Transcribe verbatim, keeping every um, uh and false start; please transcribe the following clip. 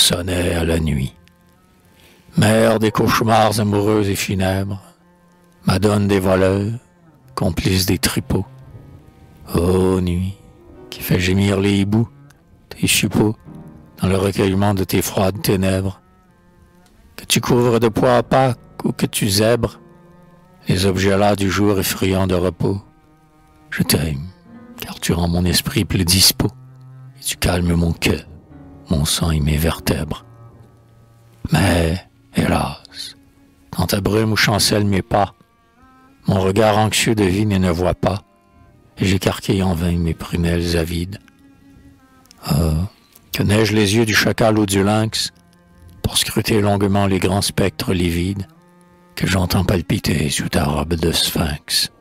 sonnait à la nuit. Mère des cauchemars amoureux et funèbres, madone des voleurs, complice des tripots. Ô nuit, qui fait gémir les hiboux, tes chippeaux, dans le recueillement de tes froides ténèbres, que tu couvres de pois à Pâques ou que tu zèbres les objets là du jour effrayant de repos. Je t'aime, car tu rends mon esprit plus dispo, et tu calmes mon cœur, mon sang et mes vertèbres. Mais, hélas, dans ta brume où chancellent mes pas, mon regard anxieux devine et ne voit pas, et j'écarquille en vain mes prunelles avides. Ah, que n'ai-je les yeux du chacal ou du lynx pour scruter longuement les grands spectres livides que j'entends palpiter sous ta robe de sphinx.